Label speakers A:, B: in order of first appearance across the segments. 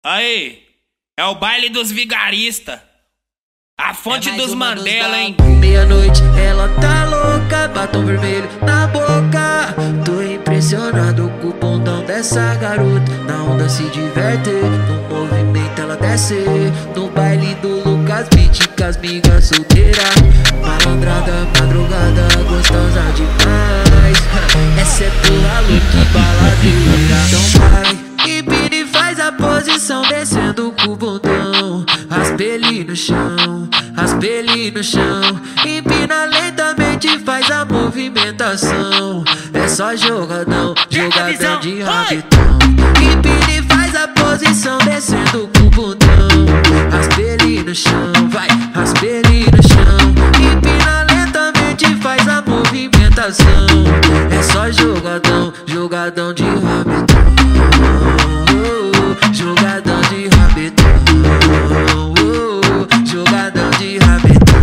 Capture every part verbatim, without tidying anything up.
A: Aí, é o baile dos vigaristas. A fonte
B: é
A: dos Mandela, hein?
B: Meia-noite, ela tá louca, batom vermelho na boca. Tô impressionado com o bondão dessa garota. Na onda se diverte, no movimento ela desce. No baile do Lucas Beat, com as migas solteiras. Malandrada, madrugada, gostosa demais. Essa é tua louca baladeira. Então vai, empina e faz a posição, descendo com o bundão. Raspa ele no chão, raspa ele no chão. Empina lentamente, faz a movimentação. É só jogadão, jogadão de rabetão. Empina e faz a posição, descendo com o bundão. Raspa ele no chão, vai, raspa ele no chão. Empina lentamente, faz a movimentação. É só jogadão, jogadão de rabetão. Jogadão de rabetão. Jogadão de rabetão.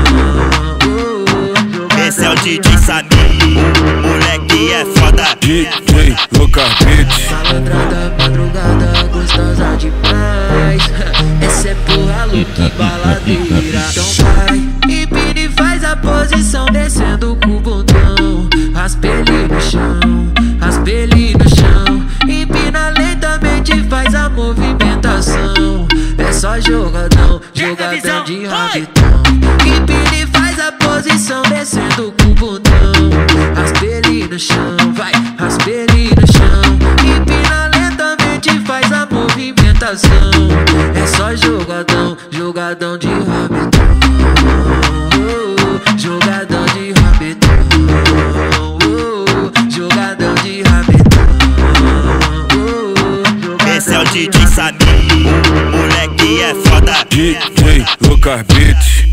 C: Esse é o D J Samir, moleque é foda.
D: D J Lucas Beat.
B: Malandrada, madrugada, gostosa demais. Essa é porra louca baladeira. Então vai, empina e faz a posição, descendo com o bundão. Raspa ele no chão, raspa ele no chão. Empina lentamente, faz a movimentação. É só jogadão, jogadão de rabetão. Empina e faz a posição, descendo com o bundão. Raspa ele no chão, vai, raspa ele no chão. Empina lentamente, faz a movimentação. É só jogadão, jogadão de rabetão. Jogadão de rabetão. Jogadão de rabetão.
C: Esse é o D J Samir, moleque é foda.
D: D J Lucas Beat.